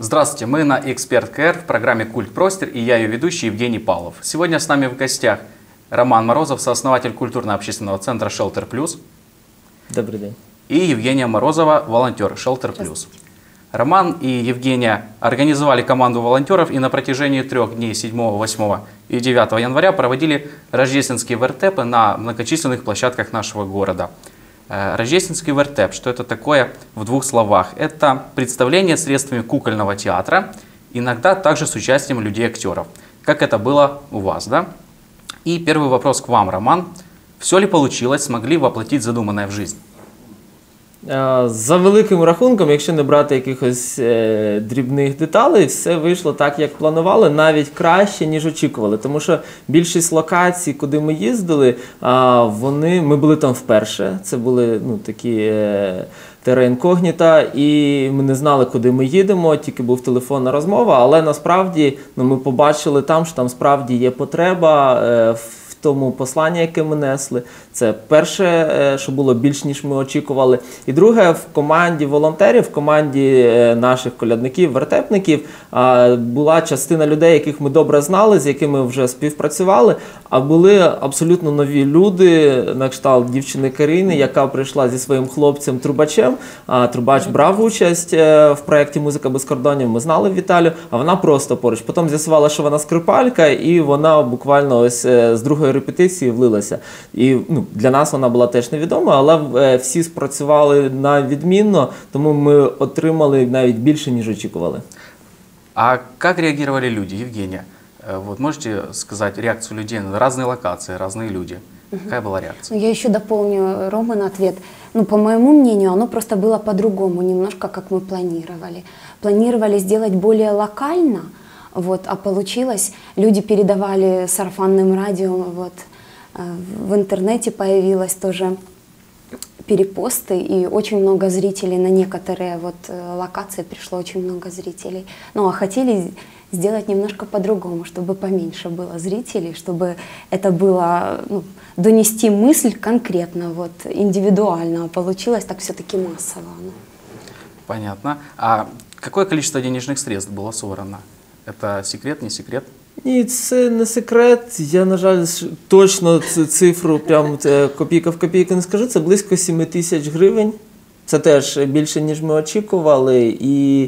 Здравствуйте, мы на Эксперт КР в программе «Культ Простер» и я ее ведущий Евгений Павлов. Сегодня с нами в гостях Роман Морозов, сооснователь культурно-общественного центра «Шелтер Плюс». Добрый день. И Евгения Морозова, волонтер «Шелтер Плюс». Роман и Евгения организовали команду волонтеров и на протяжении 3 дней 7, 8 и 9 января проводили рождественские вертепы на многочисленных площадках нашего города. Рождественский вертеп, что это такое в 2 словах? Это представление средствами кукольного театра, иногда также с участием людей-актеров, как это было у вас, да? И первый вопрос к вам, Роман. Все ли получилось, смогли воплотить задуманное в жизнь? За великим рахунком, якщо не брати якихось дрібних деталей, все вийшло так, як планували, навіть краще, ніж очікували. Тому що більшість локацій, куди ми їздили, ми були там вперше. Це були такі терра інкогніта, і ми не знали, куди ми їдемо, тільки був телефонна розмова, але насправді ми побачили там, що там справді є потреба в тому посланні, яке ми несли. Це перше, що було більш, ніж ми очікували. І друге, в команді волонтерів, в команді наших колядників, вертепників була частина людей, яких ми добре знали, з якими вже співпрацювали, а були абсолютно нові люди, на кшталт дівчини Карини, яка прийшла зі своїм хлопцем-трубачем. Трубач брав участь в проєкті «Музика без кордонів», ми знали Віталію, а вона просто поруч. Потім з'ясувала, що вона скрипалька, і вона буквально ось з другої репетиції влилася. І для нас вона була теж невідома, але всі спрацювали на відмінно, тому ми отримали навіть більше, ніж очікували. А как реагировали люди, Евгения? Вот можете сказать реакцию людей на разные локации, разные люди? Какая была реакция? Я еще дополню Роман ответ. По моему мнению, оно просто было по-другому, немножко как мы планировали. Планировали сделать более локально, а получилось, люди передавали сарафанным радио, в интернете появилось тоже перепосты, и очень много зрителей на некоторые локации пришло очень много зрителей. А хотели сделать немножко по-другому, чтобы поменьше было зрителей, чтобы это было, донести мысль конкретно, индивидуально, а получилось так все-таки массово. Понятно. А какое количество денежных средств было собрано? Это секрет, не секрет? Ні, це не секрет. Я, на жаль, точно цю цифру, прям копійка в копійку не скажу. Це близько 7 тисяч гривень. Це теж більше, ніж ми очікували. І,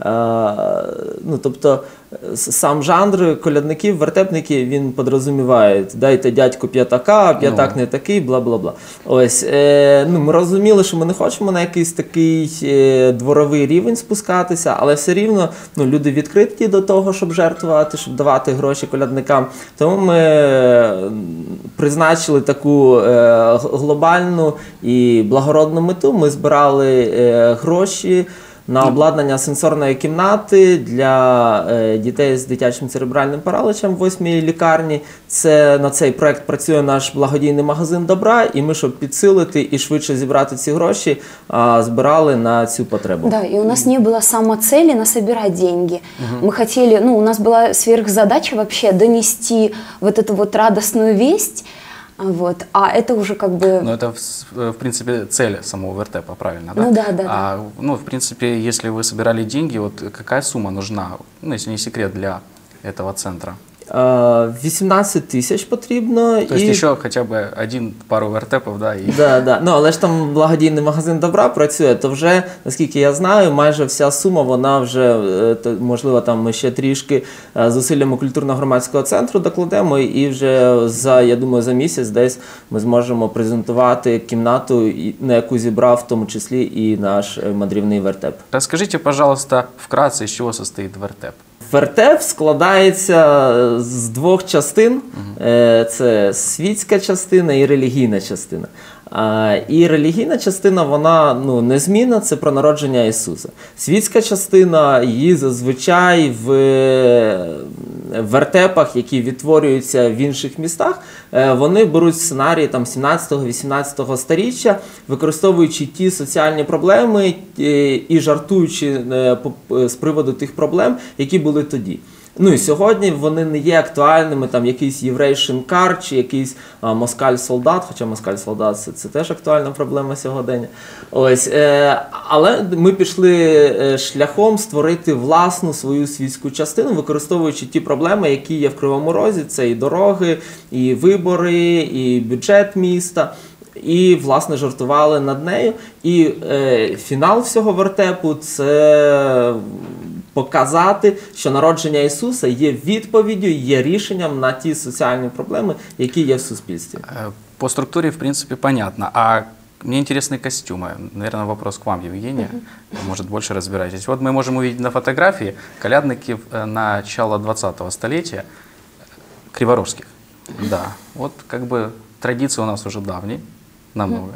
тобто, сам жанр колядників, вертепників, він подрозуміває, дайте дядьку п'ятака, п'ятак не такий, бла-бла-бла. Ось, ми розуміли, що ми не хочемо на якийсь такий дворовий рівень спускатися, але все рівно люди відкриті до того, щоб жертвувати, щоб давати гроші колядникам. Тому ми призначили таку глобальну і благородну мету. Ми збирали гроші на обладнання сенсорної кімнати для дітей з дитячим церебральним паралічем в 8-й лікарні. На цей проєкт працює наш благодійний магазин добра, і ми, щоб підсилити і швидше зібрати ці гроші, збирали на цю потребу. Да, и у нас не было самоцели насобирать деньги. Мы хотели, у нас была сверхзадача вообще донести эту радостную весть. А это уже как бы... это, в принципе, цель самого вертепа, правильно, да? Да. В принципе, если вы собирали деньги, какая сумма нужна, если не секрет, для этого центра? 18 тисяч потрібно. То есть ще хоча б пару вертепів, да? Да. Але ж там благодійний магазин добра працює, то вже, наскільки я знаю, майже вся сума, вона вже, можливо, там ми ще трішки зусиллями культурно-громадського центру докладемо, і вже, я думаю, за місяць десь ми зможемо презентувати кімнату, на яку зібрав в тому числі і наш мандрівний вертеп. Розкажіть, пожалуйста, вкратце, з чого состоїть вертеп? Вертеп складається з 2 частин. Це світська частина і релігійна частина. І релігійна частина, вона незмінна, це про народження Ісуса. Світська частина, її зазвичай в вертепах, які відтворюються в інших містах, вони беруть сценарії 17-18 сторіччя, використовуючи ті соціальні проблеми і жартуючи з приводу тих проблем, які були тоді. Ну і сьогодні вони не є актуальними, там якийсь єврей-шинкар чи якийсь москаль-солдат, хоча москаль-солдат це теж актуальна проблема сьогодення. Ось, але ми пішли шляхом створити власну свою світську частину, використовуючи ті проблеми, які є в Кривому Розі. Це і дороги, і вибори, і бюджет міста. І, власне, жартували над нею. І фінал всього вертепу – це показати, що народження Ісуса є відповіддю, є рішенням на ті соціальні проблеми, які є в суспільстві. По структуре, в принципе, понятно. А мне интересны костюмы. Наверное, вопрос к вам, Евгения. Вы, может, больше разбираетесь. Вот мы можем увидеть на фотографии колядники начала 20-го столетия, криворожских. Да, вот как бы традиции у нас уже давние, намного.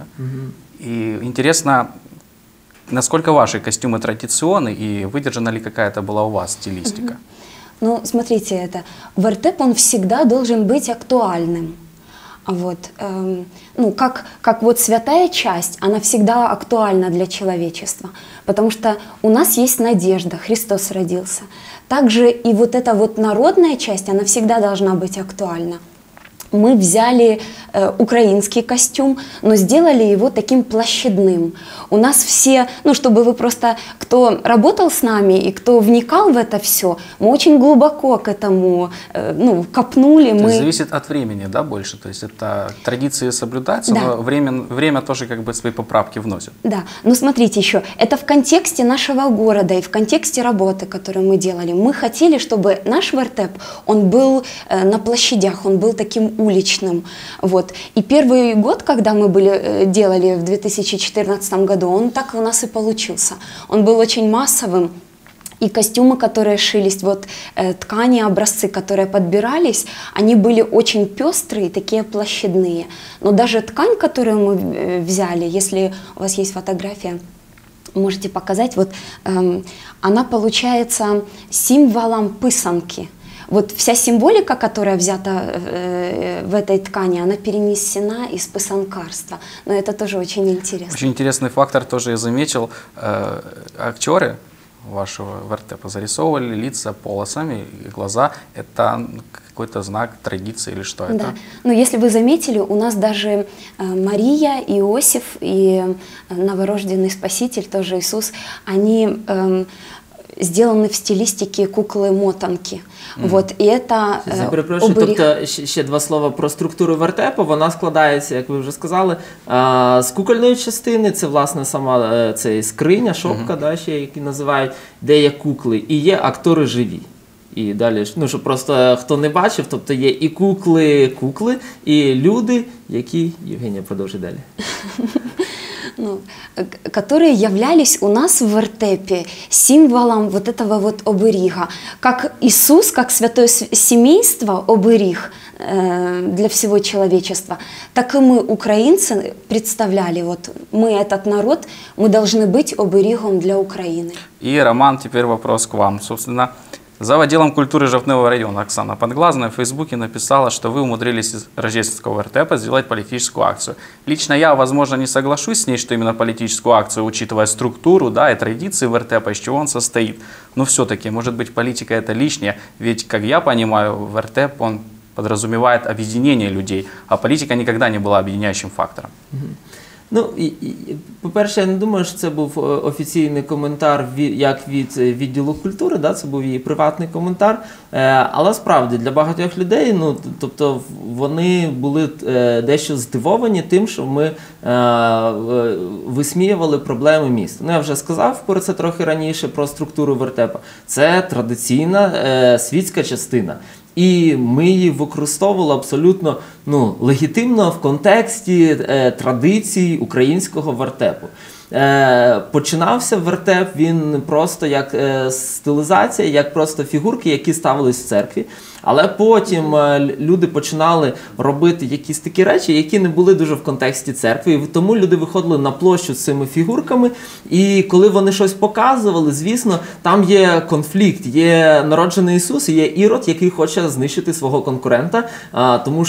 И интересно, насколько ваши костюмы традиционны и выдержана ли какая-то была у вас стилистика? Ну, смотрите, вертеп, он всегда должен быть актуальным. Вот, ну, как вот святая часть, она всегда актуальна для человечества, потому что у нас есть надежда, Христос родился. Также и вот эта вот народная часть, она всегда должна быть актуальна. Мы взяли украинский костюм, но сделали его таким площадным. У нас все, ну, чтобы вы просто, кто работал с нами и кто вникал в это все, мы очень глубоко к этому, ну, копнули. То есть зависит от времени, да, больше? То есть это традиции соблюдаются, да, но время тоже как бы свои поправки вносит. Да, но смотрите еще, это в контексте нашего города и в контексте работы, которую мы делали. Мы хотели, чтобы наш вертеп, он был на площадях, он был таким уличным. Вот. И первый год, когда мы делали в 2014 году, он так у нас и получился. Он был очень массовым. И костюмы, которые шились, вот ткани, образцы, которые подбирались, они были очень пестрые, такие площадные. Но даже ткань, которую мы взяли, если у вас есть фотография, можете показать, вот она получается символом писанки. Вот вся символика, которая взята в этой ткани, она перенесена из писанкарства. Но это тоже очень интересно. Очень интересный фактор тоже я заметил. Актеры вашего вертепа зарисовывали лица полосами, и глаза. Это какой-то знак традиции или что это? Да. Но если вы заметили, у нас даже Мария, Иосиф и новорожденный Спаситель, тоже Иисус, они сделаны в стилістиці кукли-мотанки. Вот, і це перепрошую, тобто ще два слова про структуру вертепу. Вона складається, як ви вже сказали, з кукольної частини, це власне сама це скриня, шопка, да, ще які називають, де є кукли, і є актори живі. І далі, ну, щоб просто хто не бачив, тобто є і кукли, і люди, які... Євгенія, продовжуй далі. Ну, которые являлись у нас в вертепе символом вот этого вот оберега. Как Иисус, как святое семейство, оберег для всего человечества, так и мы, украинцы, представляли, вот мы, этот народ, мы должны быть оберегом для Украины. И, Роман, теперь вопрос к вам. Собственно, зав. Отделом культуры Жовтневого района Оксана Подглазная в Фейсбуке написала, что вы умудрились из рождественского вертепа сделать политическую акцию. Лично я, возможно, не соглашусь с ней, что именно политическую акцию, учитывая структуру, да, и традиции вертепа, из чего он состоит. Но все-таки, может быть, политика это лишнее, ведь, как я понимаю, вертеп, он подразумевает объединение людей, а политика никогда не была объединяющим фактором. Ну, по-перше, я не думаю, що це був офіційний коментар як від відділу культури, да, це був її приватний коментар, але справді для багатьох людей, ну, тобто вони були дещо здивовані тим, що ми висміювали проблеми міста. Ну, я вже сказав про це трохи раніше, про структуру вертепа. Це традиційна світська частина. І ми її використовували абсолютно, ну, легітимно в контексті традицій українського вертепу. Починався вертеп, він просто як стилізація, як просто фігурки, які ставились в церкві. Але потім люди починали робити якісь такі речі, які не були дуже в контексті церкви. І тому люди виходили на площу з цими фігурками. І коли вони щось показували, звісно, там є конфлікт. Є народжений Ісус і є Ірод, який хоче знищити свого конкурента. Тому що Ісус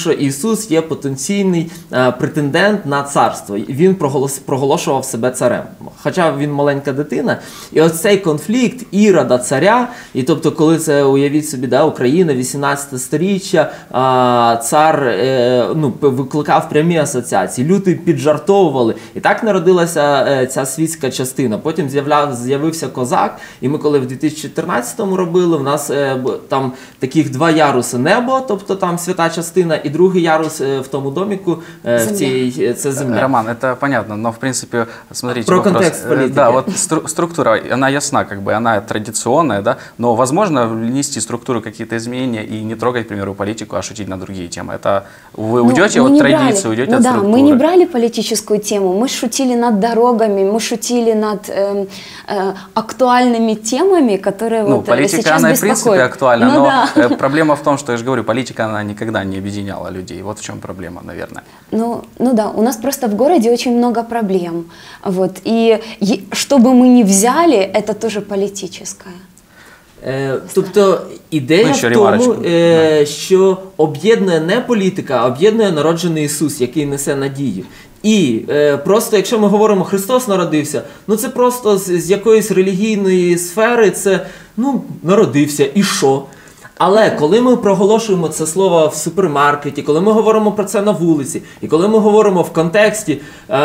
Ісус є потенційний претендент на царство. Він проголошував себе царем. Хоча він маленька дитина. І ось цей конфлікт Ірода царя, і тобто коли це, уявіть собі, да, Україна, 18 сторіччя, цар викликав прямі асоціації, люди піджартовували. І так народилася ця світська частина. Потім з'явився козак, і ми коли в 2014-му робили, в нас там таких два яруси: небо, тобто там свята частина, і другий ярус в тому доміку, це земля. Роман, это понятно, но в принципе, смотрите, про вопрос, контекст политики. Да, вот структура, она ясна, как бы, она традиционная, да, но возможно внести в структуру какие-то изменения и не трогать, к примеру, политику, а шутить на другие темы. Это вы уйдете от традиции, уйдете от структуры. Мы не брали политическую тему, мы шутили над дорогами, мы шутили над актуальными темами, которые вот политика, сейчас она беспокоят. в принципе актуальна, Ну, но да. проблема в том, что я же говорю, политика, она никогда не объединяла людей. Вот в чем проблема, наверное. Ну да, у нас просто в городе очень много проблем. Вот, и что бы мы ни взяли, это тоже политическое. Тобто ідея в тому, що об'єднує не політика, а об'єднує народжений Ісус, який несе надію. І просто, якщо ми говоримо, Христос народився, ну це просто з якоїсь релігійної сфери, це, народився, і що? Але коли ми проголошуємо це слово в супермаркеті, коли ми говоримо про це на вулиці, і коли ми говоримо в контексті,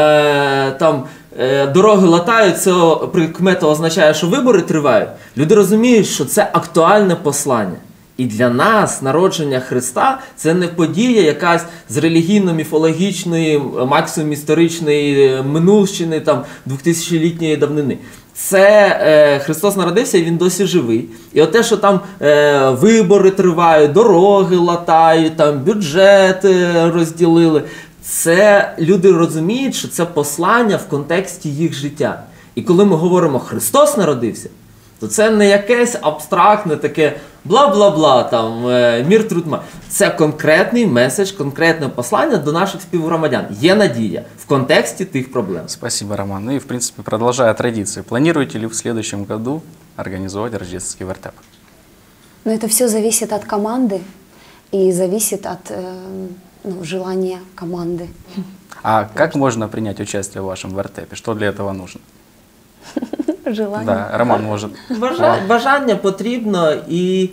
дороги латають, це прикмета означає, що вибори тривають, люди розуміють, що це актуальне послання. І для нас народження Христа – це не подія якась з релігійно-міфологічної, максимум історичної минулщини, 2000-літньої давнини. Це Христос народився, і Він досі живий. І от те, що там вибори тривають, дороги латають, бюджет розділили, це люди розуміють, що це послання в контексті їх життя. І коли ми говоримо «Христос народився», то це не якесь абстрактне таке бла-бла-бла, мір, труд, ма. Це конкретний меседж, конкретне послання до наших співгромадян. Є надія в контексті тих проблем. Спасибо, Роман. Ну и, в принципе, продолжая традиции, планируете ли в следующем году организовать рождественский вертеп? Но это все зависит от команды и зависит от желания команды. А как можно принять участие в вашем вертепе? Что для этого нужно? Желание. Да, Роман может. Бажання потрібно, і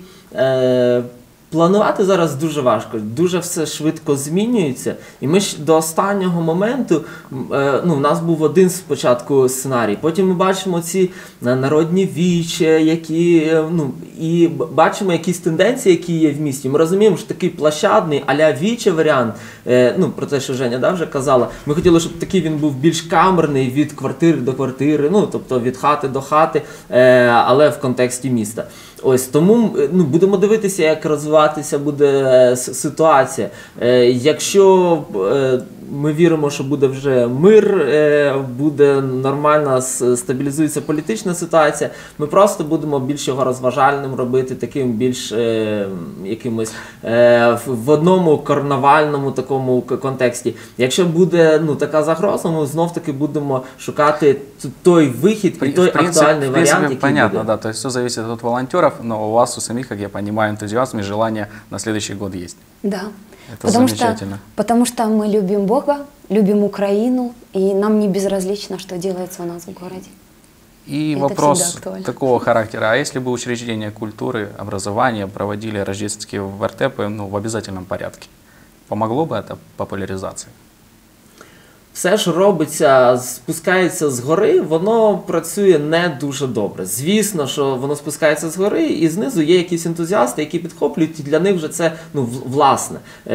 планувати зараз дуже важко, дуже все швидко змінюється. І ми ж до останнього моменту, у нас був один спочатку сценарій, потім ми бачимо ці народні вічі, які, і бачимо якісь тенденції, які є в місті. Ми розуміємо, що такий площадний, а-ля вічі варіант, про те, що Женя вже казала, ми хотіли, щоб такий він був більш камерний, від квартири до квартири, тобто від хати до хати, але в контексті міста. Ось, тому будемо дивитися, як розвиватися буде ситуація. Якщо ми віримо, що буде вже мир, буде нормальна, стабілізується політична ситуація, ми просто будемо більш його розважальним робити, таким більш якимось в одному карнавальному такому контексті. Якщо буде така загроза, ми знов-таки будемо шукати той вихід і той актуальний варіант, який понятно, буде. да, то есть все зависит от волонтеров, но у вас у самих, как я понимаю, энтузиазм и желание на следующий год есть. Да. Это замечательно. Потому что мы любим Бога, любим Украину, и нам не безразлично, что делается у нас в городе. И Это вопрос актуально. такого характера. А если бы учреждения культуры, образования проводили рождественские вертепы в обязательном порядке, помогло бы это популяризации? Все, що робиться, спускається згори, воно працює не дуже добре. Звісно, що воно спускається згори, і знизу є якісь ентузіасти, які підхоплюють, і для них вже це власне,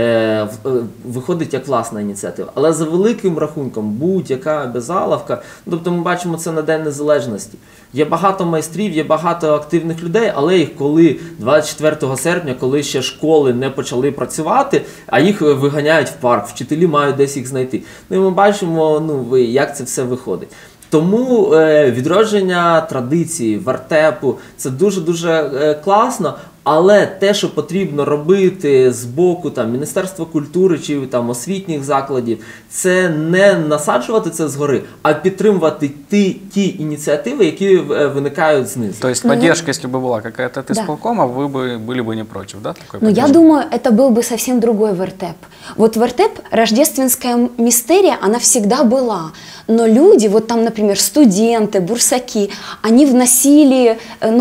виходить як власна ініціатива. Але за великим рахунком, будь-яка безаловка, тобто ми бачимо це на День Незалежності. Є багато майстрів, є багато активних людей, але їх коли 24 серпня, коли ще школи не почали працювати, а їх виганяють в парк, вчителі мають десь їх знайти. І ми бачимо, як це все виходить. Тому відродження традиції, вертепу – це дуже-дуже класно, Але те, що потрібно робити з боку там, Міністерства культури чи там, освітніх закладів, це не насаджувати це згори, а підтримувати ті ініціативи, які виникають знизу. То есть поддержка, если бы была какая-то от исполкома, вы были бы не против, да? Такой Ну, я поддержки? думаю, это был бы совсем другой вертеп. Вот вертеп, рождественская мистерия, она всегда была. Но люди, вот там, например, студенты, бурсаки, они вносили,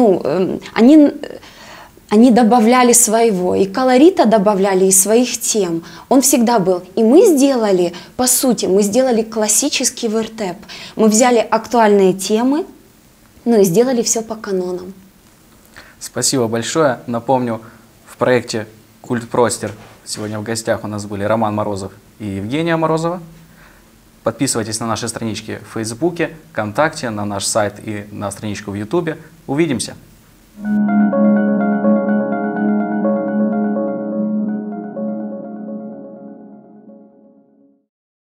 они добавляли своего, и колорита добавляли, и своих тем. Он всегда был. И мы сделали, по сути, мы сделали классический вертеп. Мы взяли актуальные темы, и сделали все по канонам. Спасибо большое. Напомню, в проекте «Культпростер» сегодня в гостях у нас были Роман Морозов и Евгения Морозова. Подписывайтесь на наши странички в Фейсбуке, ВКонтакте, на наш сайт и на страничку в Ютубе. Увидимся!